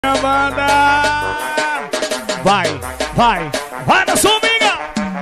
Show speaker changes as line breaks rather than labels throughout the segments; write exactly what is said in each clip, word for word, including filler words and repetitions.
Banda. Vai, vai, vai na sua amiga.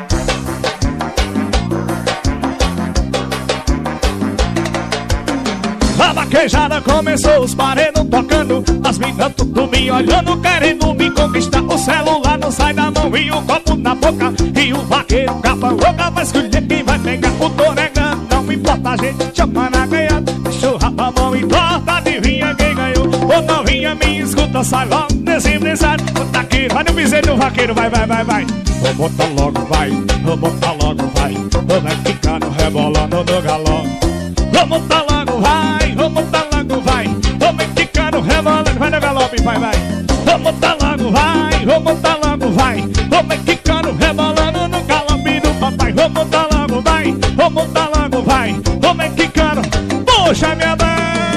A vaquejada começou, os paredão tocando, as minas tudo me olhando, querendo me conquistar. O celular não sai da mão e o copo na boca, e o vaqueiro capa louca vai escolher quem vai pegar. O Toregano, não importa, a gente chama na ganhada. Churra pra mão e torta, adivinha quem ganhou. Ô novinha, me escuta, sai logo desse empresário. Tá aqui, vai no piseiro do vaqueiro, vai, vai, vai, vai. Vou botar logo, vai, vou botar logo, vai. Vou vai ficando, rebolando no galão. Vou botar logo, vai, vou botar logo, vai. Vou vai ficando, rebolando, vai no galope, vai, vai. Vou botar logo, vai, vou botar logo, vai. Vou vai ficando, rebolando no galope do papai. Vou botar logo, vai, vou botar logo, vai. Vou vai ficando, puxa minha mão.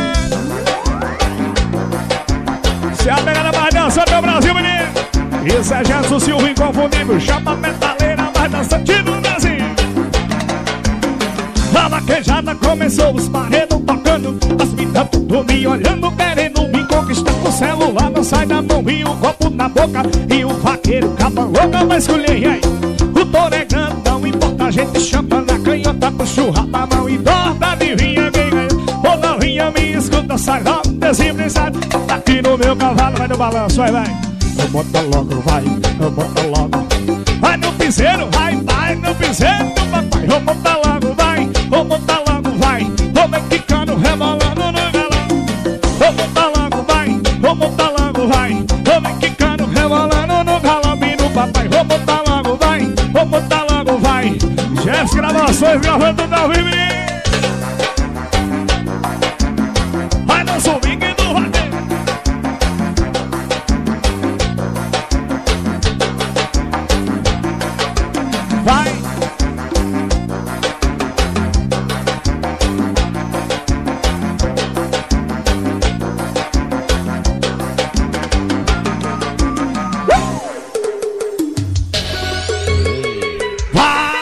Se a pegada mais dança do Brasil, menino. Isso é Gerson Silva inconfundível. Chama a metaleira mais dançante do Brasil. A vaquejada começou, os paredão tocando, as minas tudo me olhando, querendo me conquistar. O celular não sai da mão e o copo na boca, e o vaqueiro capa louca vai escolher. E aí? O Toregano, não importa, a gente chama na canhota, puxa o rabo na mão e torta, adivinha quem ganhou. Ô novinha, me escuta, sai logo desse empresário. Tá aqui no meu cavalo, vai no balanço, vai, vai. Eu boto logo, vai, eu boto logo. Vai no piseiro, vai, vai no piseiro do papai. Eu boto logo, vai, eu boto logo, vai. Vou mexicano, rebolando no galão. Eu boto logo, vai, eu boto logo, vai. Vou mexicano, rebolando no galão do papai. Eu boto logo, vai, eu boto logo, vai. Jeffs Gravações, gravando da Vivi. Vai no swing do vaqueiro. Vai. Vai.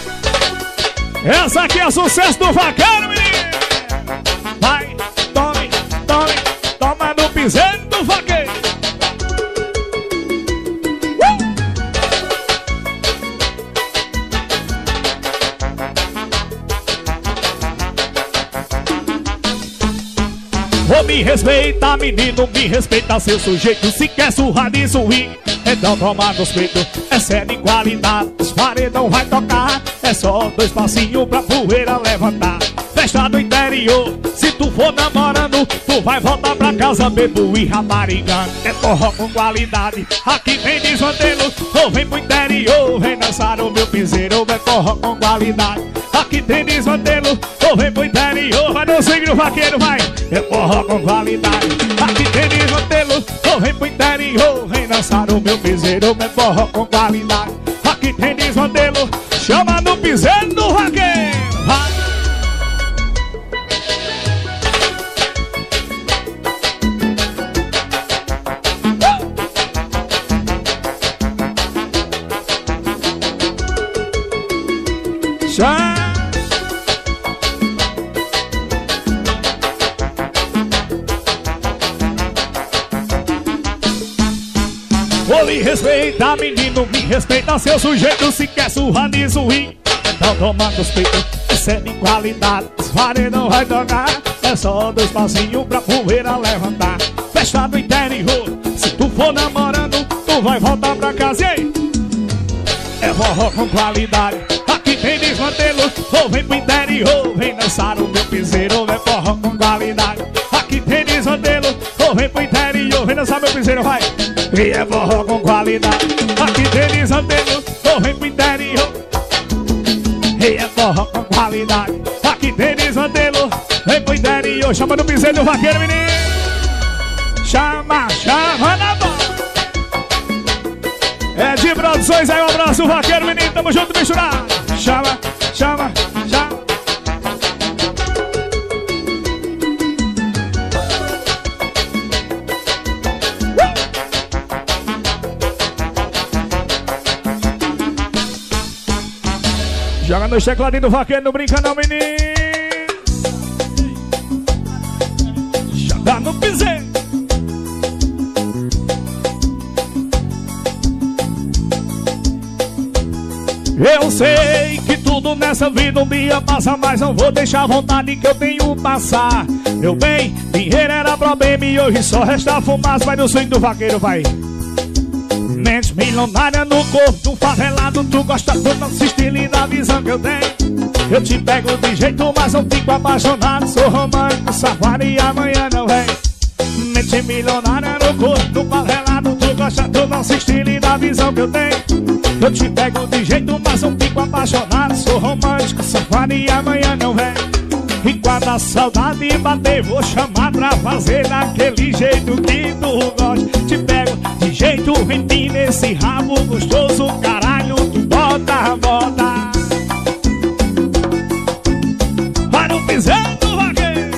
Essa aqui é sucesso do vaqueiro, menino. Vai, tome, tome, toma no piseiro do vaqueiro. Ô, me respeita, menino, me respeita seu sujeito. Se quer surrar de swing, então toma nos peitos. É sério em qualidade, os paredão vai tocar. É só dois passinhos pra poeira levantar. Festa do interior, se tu for namorando, tu vai voltar pra casa bebo e ramarigando. É forró com qualidade, aqui vem desmantelo. Ou vem pro interior, vem dançar o meu piseiro. É forró com qualidade, aqui tem desmantelo. Ou vem pro interior, vai no swing do vaqueiro, vai. É forró com qualidade, aqui tem desmantelo. Ou vem pro interior, vem dançar o meu piseiro. É forró com qualidade, aqui tem desmantelo. Chama no piseiro do vaqueiro, vai. Ô, me respeita, menino, me respeita seu sujeito. Se quer surrar de swing, então toma nos peitos. Isso é de qualidade, os paredão vai tocar. É só dois passinhos pra poeira levantar. Festa do interior, se tu for namorando, tu vai voltar pra casa. E aí? É forró com qualidade, aqui tem desmantelo. Ou vem pro interior, vem dançar o meu piseiro. É forró com qualidade, aqui tem desmantelo. Ou vem pro interior, vem dançar meu piseiro, vai. E é forró com qualidade, aqui tem desmantelo. Ou vem pro interior. E é forró com qualidade, aqui tem desmantelo. Vem pro interior, chama no piseiro do vaqueiro, menino. Chama, chama na bola. É de produções aí, um abraço, vaqueiro, menino, tamo junto, misturado. Chama, chama, chama. Joga no tecladinho do vaqueiro, não brinca não, menino. Joga no piseiro. Eu sei que tudo nessa vida um dia passa, mas não vou deixar a vontade que eu tenho passar. Meu bem, dinheiro era problema e hoje só resta fumaça. Vai no swing do vaqueiro, vai. Mente milionária no corpo, um favelado. Tu gosta do nosso estilo e da visão que eu tenho. Eu te pego de jeito, mas não fico apaixonado. Sou romântico, safado e amanhã não vem. Mente milionária no corpo, um favelado. Tu gosta do nosso estilo e da visão que eu tenho. Eu te pego de jeito, mas não fico apaixonado. Sou romântico, safado e amanhã não vem. E quando a saudade bater, vou chamar pra fazer daquele jeito que tu gosta. Te pego de jeito, empina esse rabo gostoso. Caralho, tu bota, bota. Vai no piseiro do vaqueiro.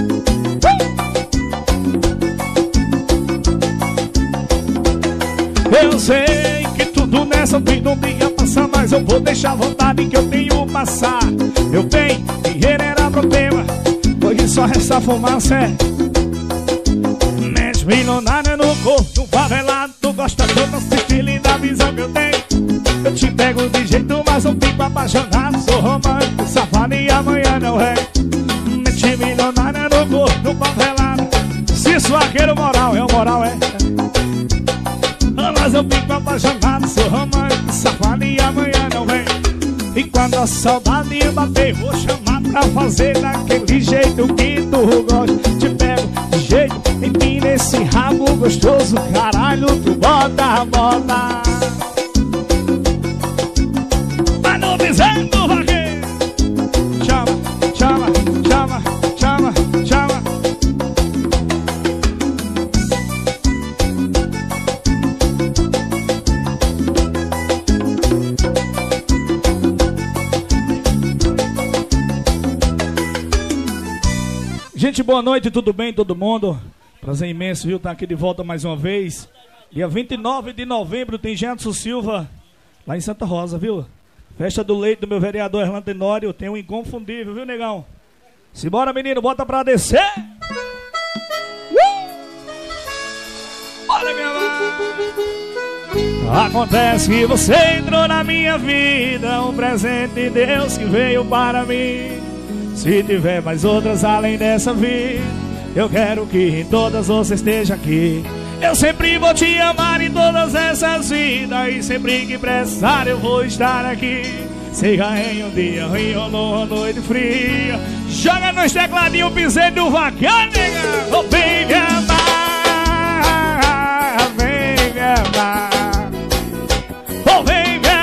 uh! Eu sei que tudo nessa vida um dia passa, mas eu vou deixar a vontade que eu tenho passar. Meu bem, dinheiro era problema, hoje só resta fumaça, é. Mente milionária no corpo, um favelado. Tu gosta do nosso estilo e da visão que eu tenho. Eu te pego de jeito, mas não fico apaixonado. Sou romântico, safado e amanhã não é. Mente milionária no corpo, um favelado. Se isso vaqueiro moral, é o moral, é. Mas eu fico apaixonado, sou romântico, safado e amanhã não vem. E quando a saudade bater, vou chamar pra fazer daquele jeito que tu gosta. Te pego de jeito, empina esse rabo gostoso. Caralho, tu bota, bota. Vai no piseiro do vaqueiro. Chama, chama, chama, chama, chama. Gente, boa noite, tudo bem, todo mundo? Prazer imenso, viu? Tá aqui de volta mais uma vez. Dia vinte e nove de novembro tem Gerson Silva, lá em Santa Rosa, viu? Festa do leite do meu vereador Erlando Tenório. Tem um inconfundível, viu, negão? Simbora, menino, bota pra descer! Uh! Olha, minha mãe! Acontece que você entrou na minha vida, um presente de Deus que veio para mim. Se tiver mais outras além dessa vida, eu quero que em todas você esteja aqui. Eu sempre vou te amar em todas essas vidas, e sempre que precisar eu vou estar aqui. Seja em um dia ruim ou numa noite fria, joga nos tecladinhos o piseiro do vaqueiro, nega. Oh, vem me amar, vem me amar. Oh, vem me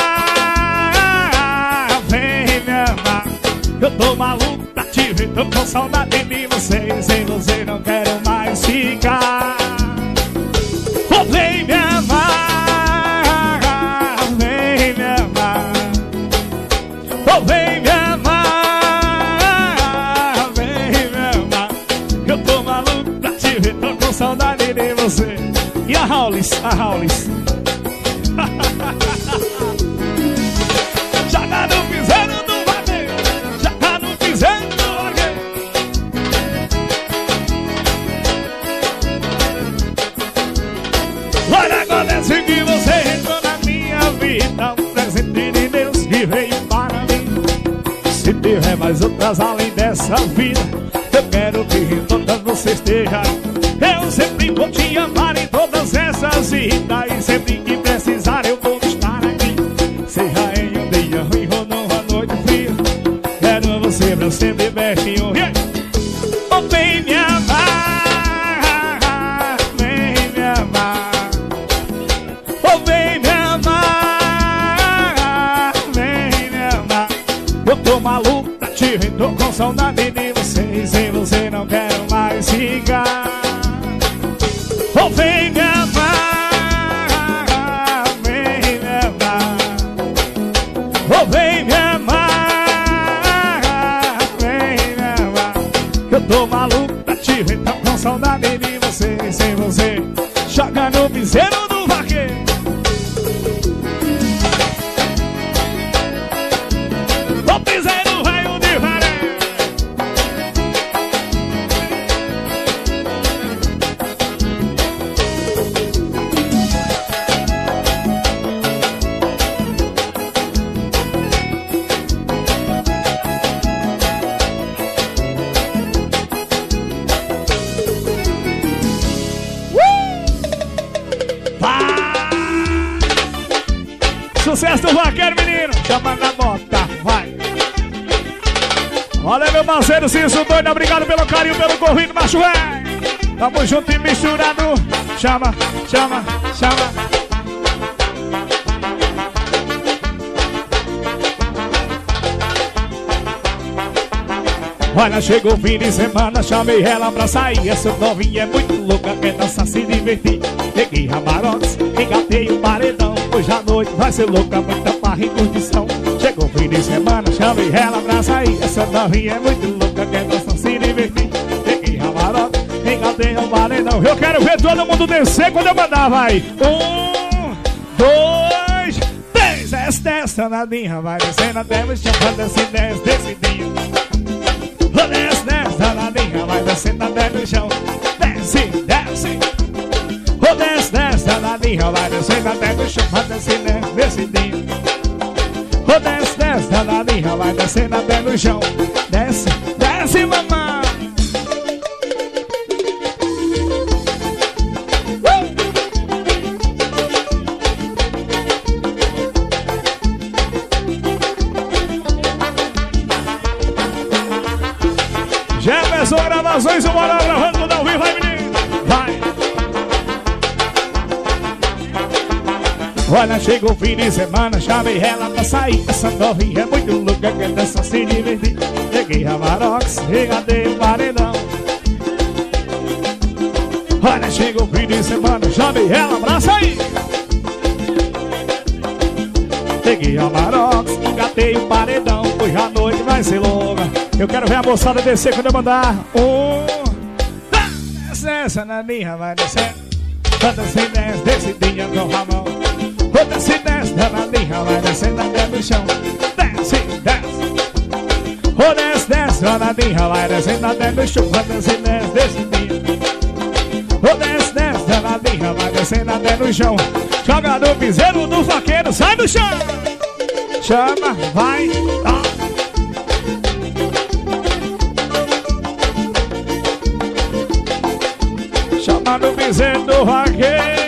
amar, vem me amar. Eu tô maluco pra te ver, tô com saudade de você. Sem você não quero mais ficar. Oh, vem me amar, vem me amar. Oh, vem me amar, vem me amar. Eu tô maluco pra te ver, tô com saudade de você. E a Raulis, a Raulis. Joga no piseiro do vaqueiro, joga no piseiro do vaqueiro. Olha, acontece que você entrou na minha vida, um presente de Deus que veio para mim. Se tiver mais outras além dessa vida, eu quero que em todas você esteja. Eu sempre vou te amar em todas essas vidas, e sempre que precisar eu vou estar aqui. Seja em um dia ruim ou numa noite fria, quero você pra sempre pertinho. Yeah. Oh, vem me amar, vem me amar. Oh, vem me amar, vem me amar. Eu tô maluco pra te ver, tô com saudade de você, e sem você não quero mais ficar. Oh, vem me amar, vem me amar. Oh, vem me amar, vem me amar. Eu tô maluco pra te ver, tô com saudade de você, e sem você joga no piseiro do vaqueiro. O piseiro veio de varé. sucesso do vaqueiro, menino. Chama na bota, vai. Olha, meu parceiro Cício Doido, obrigado pelo carinho, pelo corrido, macho velho. Tamo junto e misturado. Chama, chama, chama. Olha, chegou o fim de semana, chamei ela pra sair. Essa novinha é muito louca, quer dançar, se divertir. Peguei Ramarox, engatei o paredão. Hoje à noite vai ser louca, muita farra e curtição. Chegou o fim de semana, chamei ela pra sair. Essa novinha é muito louca, quer dançar, se divertir. Peguei Ramarox, engatei o paredão. Eu quero ver todo mundo descer quando eu mandar, vai. Um, dois, três. Desce, desce, danadinha, vai descendo até o chão. Desce, desce, descidinho. Desce, desce, danadinha, vai descendo até no chão. Desce, desce. Oh, desce, desce, danadinha, vai descendo até no chão. Vai desce, desce, descidinho. Oh, desce, desce, danadinha, vai descendo até no chão. Desce, desce, mamãe. Jefferson Gravações, o Moral gravando tudo ao vivo, vai menino, vai. Olha, chegou o fim de semana, chamei ela pra sair. Essa novinha é muito louca, quer dançar, se divertir. Peguei a Marox, regadei o paredão. Olha, chegou o fim de semana, chamei ela pra sair. Peguei a Marox, engatei o paredão. Hoje à noite vai ser longa. Eu quero ver a moçada descer quando eu mandar. Um, dois, desce, naninha, vai descer. Desce, desce, descidinha com Ramon. Desce, desce, naninha, vai descendo até no chão. Desce, desce. Desce, desce, naninha, vai descendo até no chão. Desce, desce, descidinha. Desce, desce, naninha, vai descendo até no chão. Joga no piseiro do vaqueiro, sai do chão. Chama, vai, tá. Chama no piseiro do vaqueiro.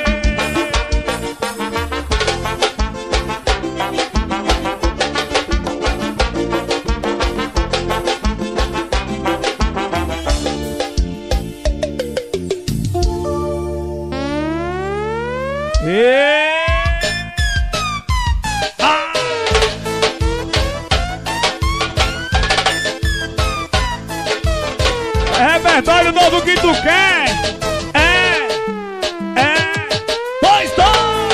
E... ah! É repertório novo que tu quer. É, é, dois, dois.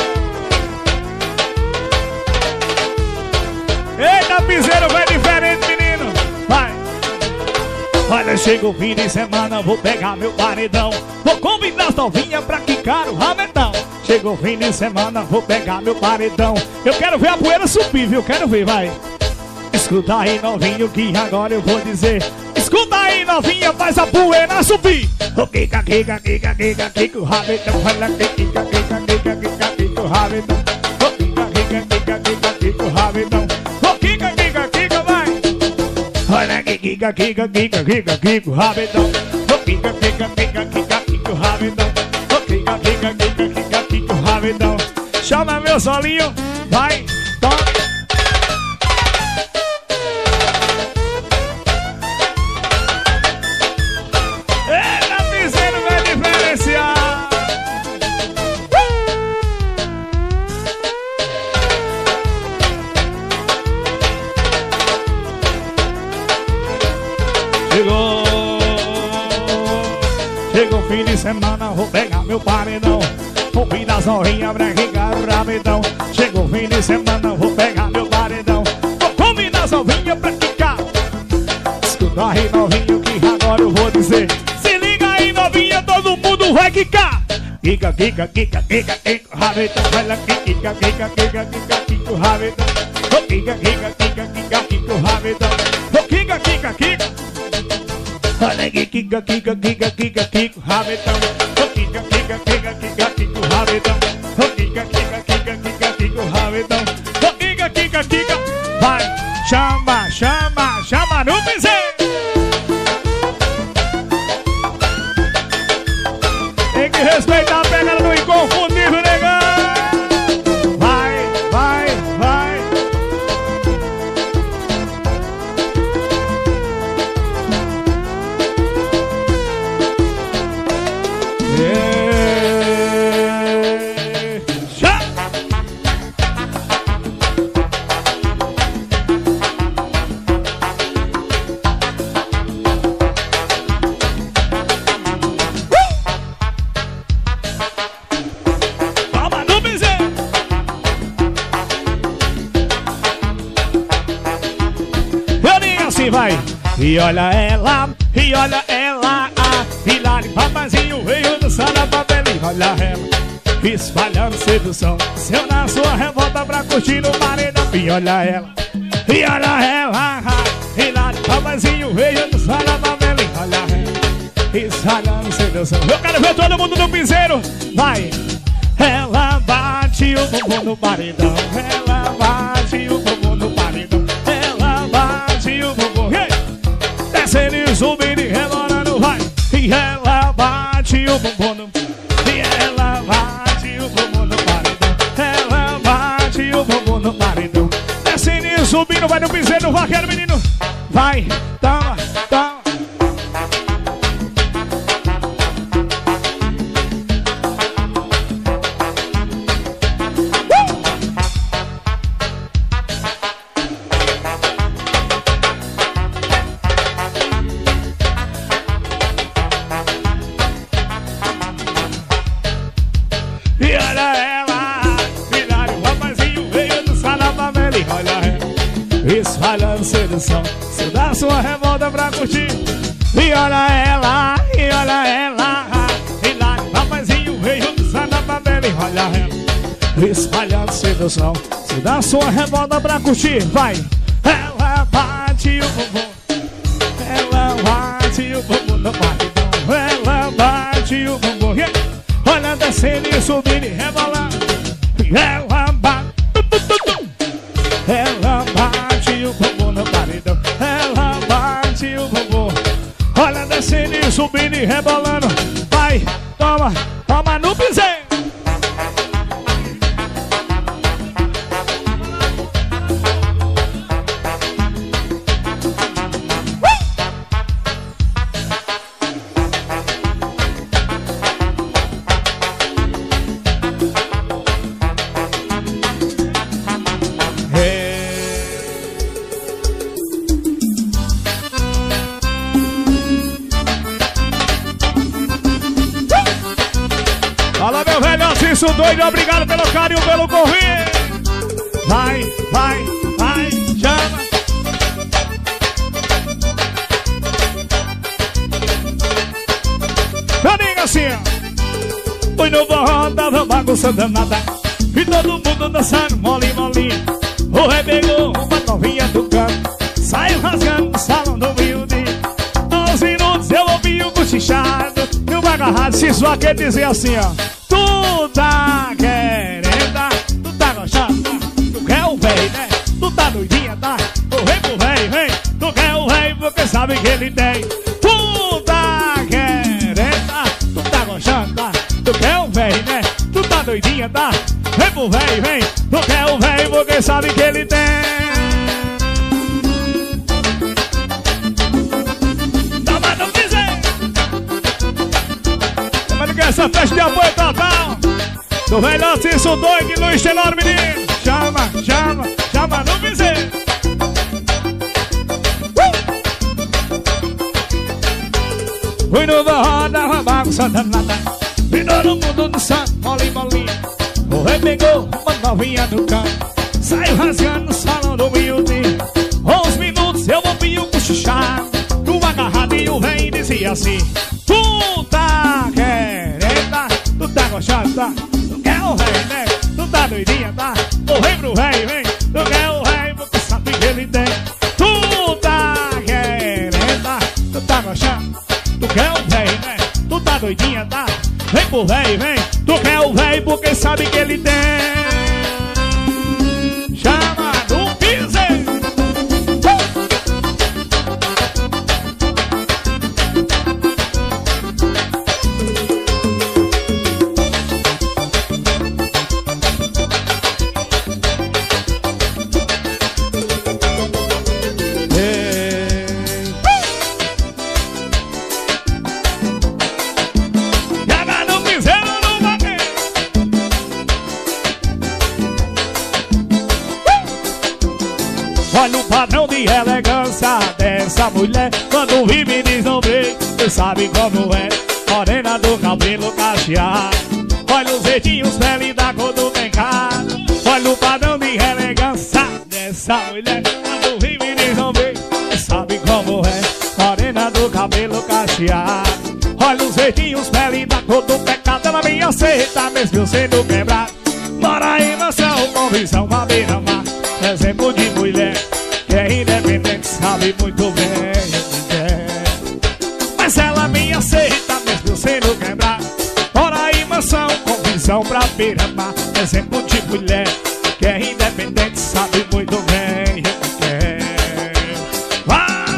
Eita, piseiro vai diferente, menino. Vai. Olha, chega o fim de semana, vou pegar meu paredão. Vou convidar as novinhas pra quicar o rametão. Chegou o fim de semana, vou pegar meu paredão. Eu quero ver a poeira subir, viu? Quero ver, vai. Escuta aí, novinho, que agora eu vou dizer. Escuta aí, novinha, faz a poeira subir. O kika, kika, kika, kika, kika, o rabetão. Olha, kika, kika, kika, kika, kika, o rabetão. O kika, kika, kika, kika, kika, o rabetão. O kika, kika, kika, vai. Olha, kika, kika, kika, kika, kika, o rabetão. O kika, kika, kika, kika, kika, o rabetão. O kika, kika, kika, kika, kika, o rabetão. Chama meu solinho, vai, toma. Eita, piseiro vai diferenciar. Chegou, chegou o fim de semana, vou pegar meu paredão. Vou vir das horinhas pra quicar o rabetão. Chegou o fim de semana, vou pegar meu paredão. Vou combinar as novinhas pra quicar. Escuta aí, novinho, que agora eu vou dizer. Se liga aí, novinha, todo mundo vai quicar. Kika, kika, kika, kika, kika, o rabetão. Olha, kika, kika, kika, kika, kika, o rabetão. Kika, kika, kika, kika, kika, o rabetão. Kika, kika, kika. Olha, kika, kika, kika, kika, kika, o rabetão. Kika, kika, kika, kika, kika, o rabetão. Kika, kika, kika, kika, kika, o rabetão. Kika, kika, kika. Vai, chama, chama, chama no piseiro. Tem que respeitar a pegada do inconfundível, negão. Vai, vai, vai. E olha ela, e olha ela, ah, Hilari, papazinho veio dançar na favela. E olha ela, espalhando sedução, seu na sua revolta pra curtir no paredão. E olha ela, e olha ela, ah, Hilari, papazinho veio dançar na favela. E olha ela, espalhando sedução. Eu quero ver todo mundo no piseiro, vai! Ela bate o bumbum no paredão, ela bate o bumbum no paredão, ela bate o bumbum, hey! Descendo e subindo e rebolando, vai! E ela bate o bumbum no, e ela bate o bumbum no paredão, ela bate o bumbum no paredão. Descendo e subindo, vai no piseiro, vaqueiro, menino, vai, toma, toma. Espalhando sedução, se dá sua revolta pra curtir. E olha ela, e olha ela, e lá o rapazinho veio dançar na favela. E olha ela, espalhando sedução, se dá sua revolta pra curtir. Vai! Ela bate o bumbum, ela bate o bumbum no paredão, ela bate o bumbum, olha descendo e subindo e rebolando. E ela bate, ela bate o bumbum no paredão, ela bate o bumbum, olha descendo e subindo e rebolando. Vai, toma, toma no piseiro. Isso doido, obrigado pelo carinho, pelo correr. Vai, vai, vai, chama. Eu digo assim, ó. Fui no forró, tava bagunça danada, e todo mundo dançando mole, molinho. O rei pegou uma novinha do canto, saiu rasgando no salão do humilde. Aos minutos eu ouvi o cochichado e o agarrado se só quer dizer assim, ó. Tu tá querendo, tu tá gostando, tu quer o véi, né? Tu tá doidinha, tá? Tu vem pro véi, vem. Tu quer o véi porque sabe que ele tem. Tu tá querendo, tu tá gostando, tá? Tu quer o véi, né? Tu tá doidinha, tá? Vem pro véi, vem. Tu quer o véi porque sabe que ele tem. Toma no piseiro. Toma no que essa festa de apoio total. Do melhor Cício doido e Luiz Tenor, menino. Chama, chama, chama no piseiro. Uh! Fui no forró, dava bagunça danada, e todo mundo dançando, molinho, molinho. O rei pegou uma novinha no canto, saiu rasgando no salão do humilde. Uns minutos eu ouvi o cochichado, tu agarrado e o rei dizia assim. Tu tá querendo, tu tá gostando, tá? Tu quer o rei, né? Tu tá doidinha, tá? O rei pro rei, vem. Tu quer o rei porque sabe que ele tem. Tu tá querendo, tu tá gostando, tu quer o rei, né? Tu tá doidinha, tá? Vem pro rei, vem. Tu quer o rei porque sabe que ele tem. Chama no piseiro. Olha o padrão de elegância dessa mulher. Quando vi me diz não vê, você sabe como é. Morena do cabelo cacheado, olha os jeitinhos pele da cor do pecado. Olha o padrão de elegância dessa mulher. Quando vi me diz não vê, você sabe como é. cacheado. Olha os jeitinhos, pele da cor do pecado. Ela me aceita mesmo eu sendo quebrado. Mora em mansão com visão à beira-mar. Exemplo de mulher que é independente, sabe muito bem o que é. Mas ela me aceita mesmo eu sendo quebrado. Mora em mansão com visão pra beira-mar. Exemplo de mulher que é independente, sabe muito bem o que é. Vai!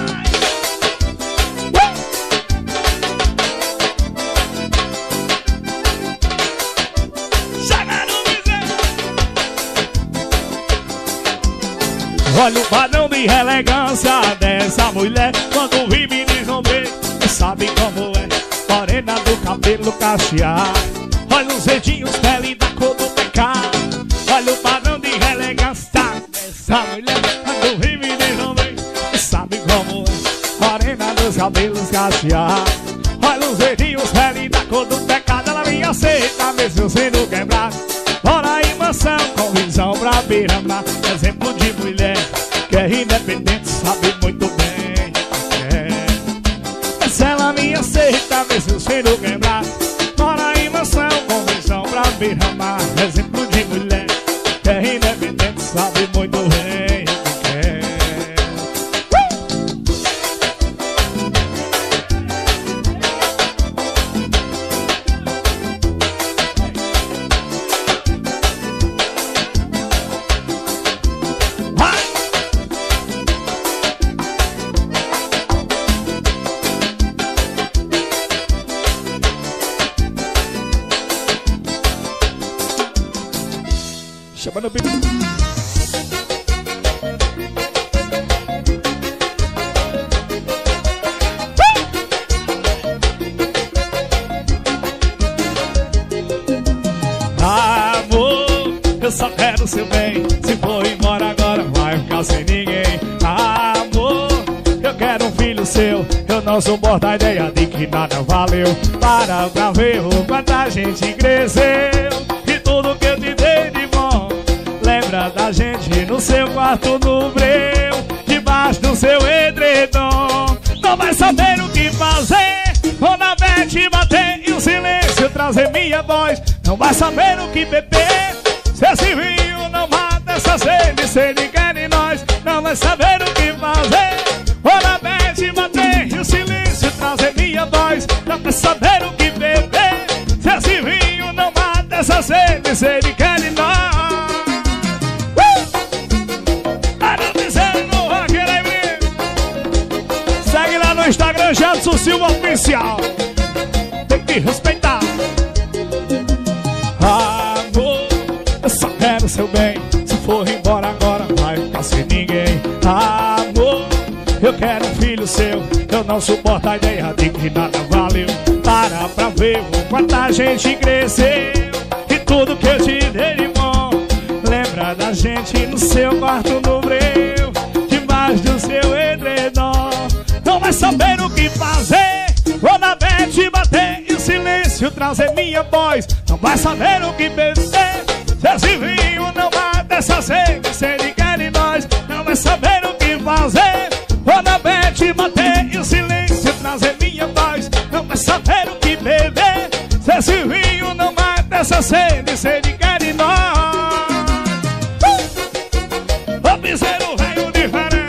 Olha o padrão de elegância dessa mulher. Quando vi me diz não vê, sabe como é. Morena do cabelo cacheado. Olha os jeitinhos, pele da cor do pecado. Olha o padrão de elegância dessa mulher. Quando vi me diz não vê, sabe como é. Morena dos cabelos cacheados. Olha os jeitinhos, pele da cor do pecado. Ela me aceita mesmo sendo quebrado. Mora em mansão com visão pra beira-mar. Exemplo de mulher que é independente, sabe muito bem o que é. Mas ela me aceita mesmo sendo quebrado. Mora em mansão com visão pra beira-mar. Exemplo de mulher que é independente, sabe muito bem o que é. Chamando o bico. Amor, eu só quero seu bem. Se for embora agora vai ficar sem ninguém. Amor, eu quero um filho seu. Eu não suporto a ideia de que nada valeu. Para pra ver o quanto a gente cresceu. E tudo que eu te dei de bom. Lembra da gente no seu quarto no breu, debaixo do seu edredom. Não vai saber o que fazer quando a vete bater e o silêncio trazer minha voz. Não vai saber o que beber se esse vinho não mata essa sede, sede quer em nós. Não vai saber o que fazer quando a vete bater e o silêncio trazer minha voz. Não vai saber o que beber se esse vinho não mata essa sede, sede quer em nós. Instagram Jadson Silva Oficial. Tem que respeitar. Amor, eu só quero seu bem. Se for embora agora vai ficar sem ninguém. Amor, eu quero um filho seu. Eu não suporto a ideia de que nada valeu. Para pra ver o quanto a gente cresceu. E tudo que eu te dei de bom. Lembra da gente no seu quarto no breu, debaixo do seu edredom. Não vai saber o que fazer quando a vete bater e o silêncio trazer minha voz. Não vai saber o que beber se esse vinho não mata essa sede, sede quer em nós. Não vai saber o que fazer quando a vete bater e o silêncio trazer minha voz. Não vai saber o que beber se esse vinho não mata essa sede, sede quer em nós. O piseiro veio diferente.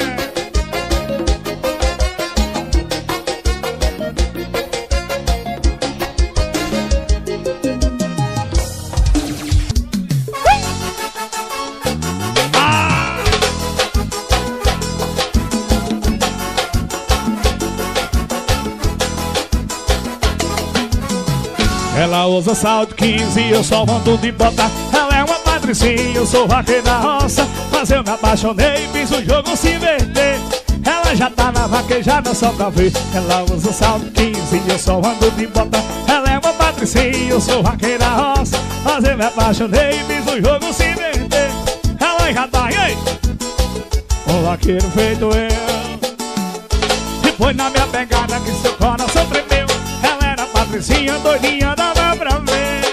Ela usa salto quinze e eu só ando de bota. Ela é uma patricinha, eu sou vaqueiro da roça. Mas eu me apaixonei e fiz o jogo se inverter. Ela já tá na vaquejada só pra ver. Ela usa salto quinze e eu só ando de bota. Ela é uma patricinha, eu sou vaqueiro da roça. Mas eu me apaixonei e fiz o jogo se inverter. Ela já tá, e aí? Um vaqueiro feito eu. E foi na minha pegada que seu coração tremeu. Ela era patricinha, doidinha, dava pra ver.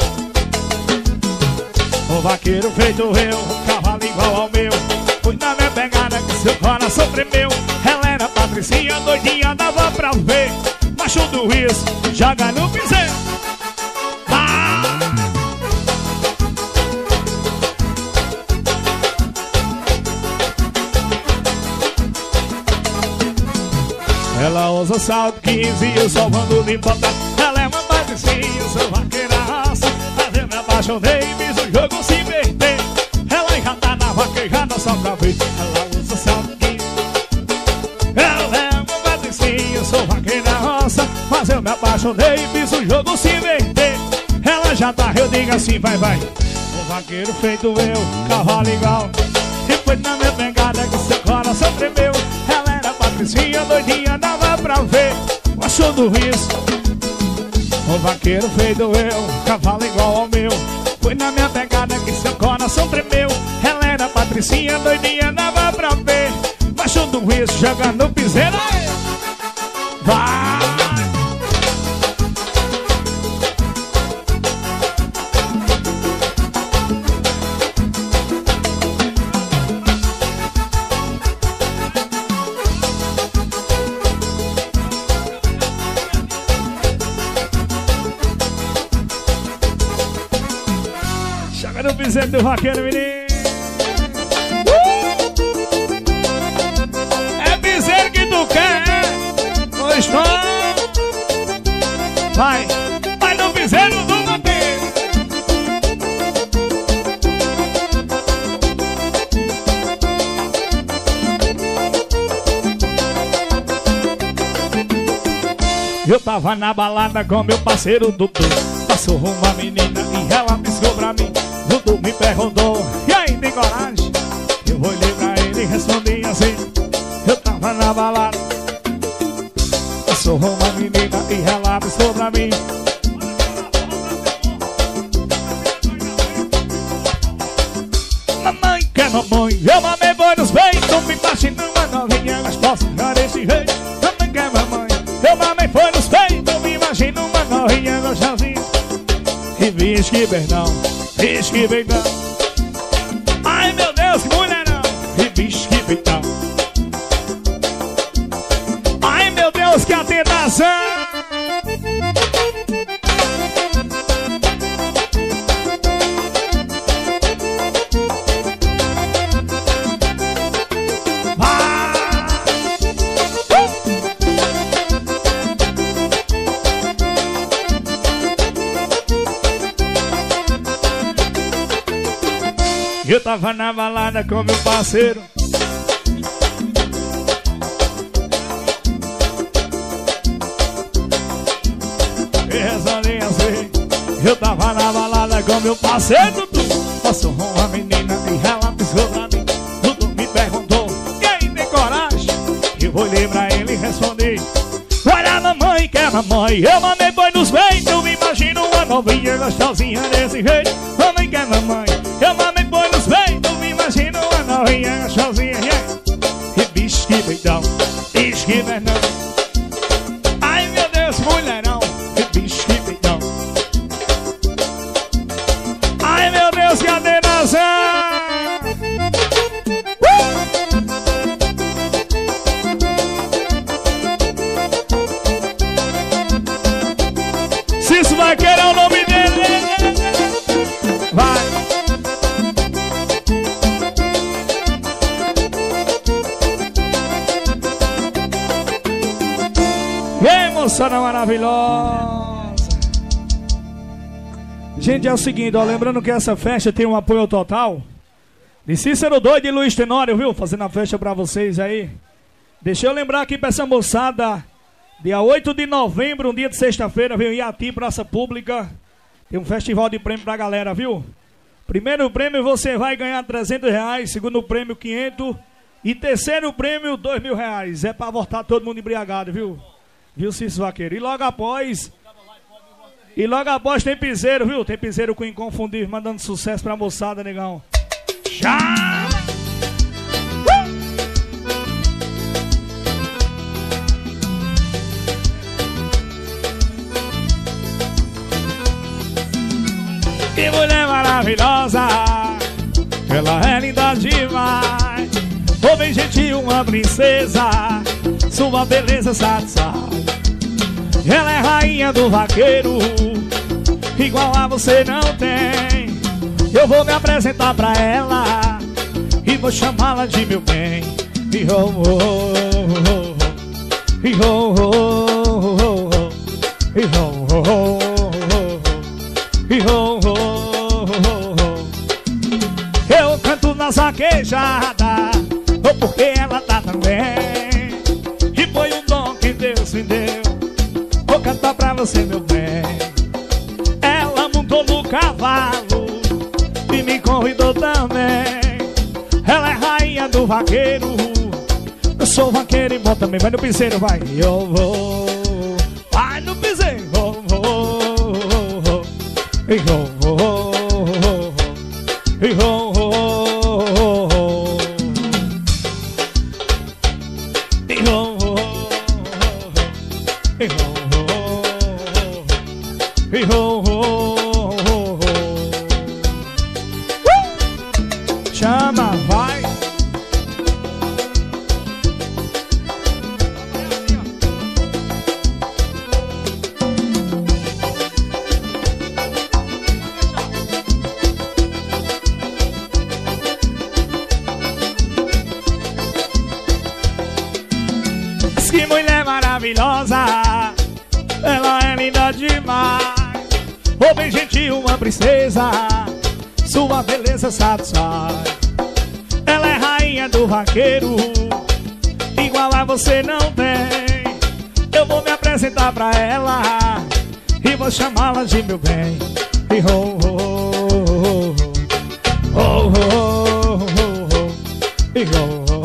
O vaqueiro feito eu, um cavalo igual ao meu. Fui na minha pegada que seu coração tremeu. Ela era patricinha, doidinha, dava pra ver. macho do risco, joga no piseiro. Ah! Ela usa salto quinze e eu só mando de botar. Ela é uma patricinha, eu sou vaqueira raça. Mas eu me apaixonei e fiz o jogo se inverter. Ela já tá na vaquejada só pra ver. Ela usa salto quinze. Ela é uma patricinha, eu sou vaqueira roça. Mas eu me apaixonei e fiz o jogo se inverter. Ela já tá, eu digo assim, vai, vai. O vaqueiro feito eu, cavalo igual. E foi na minha pegada que seu coração tremeu. Ela era patricinha, doidinha, dava pra ver. Macho do risco. O vaqueiro feito eu, cavalo igual ao meu. Foi na minha pegada que seu coração tremeu. Ela era patricinha, doidinha, dava pra ver. Macho do risco, jogando no piseiro. Vai! Joga no piseiro do vaqueiro, menino. É piseiro que tu quer, pois não. Vai, vai no piseiro do vaqueiro. Eu tava na balada com meu parceiro Dudu. Passou uma menina e ela piscou pra mim. Dudu me perguntou, e aí, tem coragem? Eu olhei pra ele e respondi assim. Eu tava na balada. Passou uma menina e ela piscou pra mim. Mamãe quer mamãe, eu mamei boi nos peitos. Me imagino uma novinha gostosa, já desse jeito. Mamãe quer mamãe, eu mamei foi nos peitos. Me imagino uma novinha gostosinha. E bicho que perdão, bicho que peitão. Ai meu Deus, que mulherão. E bicho que peitão. Ai meu Deus, que a tentação. Eu tava na balada com meu parceiro. E resolvi assim. Eu tava na balada com meu parceiro. Passou uma menina e ela piscou pra mim. Dudu me perguntou, e aí, tem coragem? Eu olhei pra ele e respondi. Olha a mamãe, que é mamãe. Eu mamei boi nos peitos. Eu me imagino uma novinha gostosinha desse jeito. Mamãe, que é mamãe. Eu mamei boi nos peitos. Me imagino uma novinha gostosinha. E bicho que peitão, bicho que perdão. Ai meu Deus, mulherão. E bicho que peitão. Ai meu Deus, que adenação. Se isso vai querer o nome dele. Vai. Emoção maravilhosa. Gente, é o seguinte, ó, lembrando que essa festa tem um apoio total de Cícero Doido e Luiz Tenório, viu? Fazendo a festa pra vocês aí. Deixa eu lembrar aqui pra essa moçada. Dia oito de novembro, um dia de sexta-feira, viu? Iati, Praça Pública. Tem um festival de prêmio pra galera, viu? Primeiro prêmio você vai ganhar trezentos reais. Segundo prêmio, quinhentos. E terceiro prêmio, dois mil reais. É pra voltar todo mundo embriagado, viu? Viu, Cícero Vaqueiro? E logo após... E logo após tem piseiro, viu? Tem piseiro com Inconfundível, mandando sucesso pra moçada, negão. Já! Que mulher maravilhosa, ela é linda demais. Homem gentil, uma princesa, sua beleza satisfaz. Ela é rainha do vaqueiro, igual a você não tem. Eu vou me apresentar pra ela e vou chamá-la de meu bem. E oh, oh, oh, oh. E oh, oh, oh, oh. E oh, oh, oh, oh. E oh, oh, oh, oh. Eu canto nas vaquejadas, ou porque ela tá também. E foi um dom que Deus me deu, vou cantar pra você, meu bem. Ela montou no cavalo e me convidou também. Ela é rainha do vaqueiro, eu sou vaqueiro e bom também. Vai no piseiro, vai. Eu vou. Vai no piseiro. Oh, oh, oh, oh. Oh, oh, oh, oh. Oh, oh, oh. Chama, vai. Que mulher maravilhosa, ela é linda demais. Ô bem gentil, uma princesa, sua beleza satisfaz. Ela é rainha do vaqueiro, igual a você não tem. Eu vou me apresentar pra ela e vou chamá-la de meu bem. E oh, oh, oh, oh, oh, oh, oh. E oh, oh,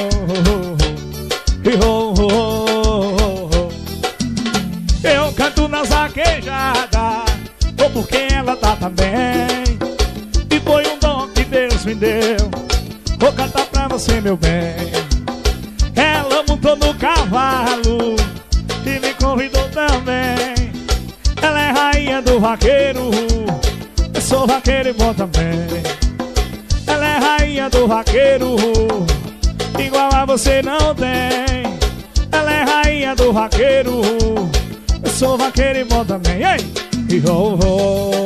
oh, oh, oh, oh. Eu canto nas vaquejadas, ou porque ela tá também. E foi um dom que Deus me deu, vou cantar pra você, meu bem. Ela montou no cavalo e me convidou também. Ela é rainha do vaqueiro, eu sou vaqueiro e bom também. Ela é rainha do vaqueiro, igual a você não tem. Ela é rainha do vaqueiro, eu sou vaqueiro e bom também. Ei! E oh, oh.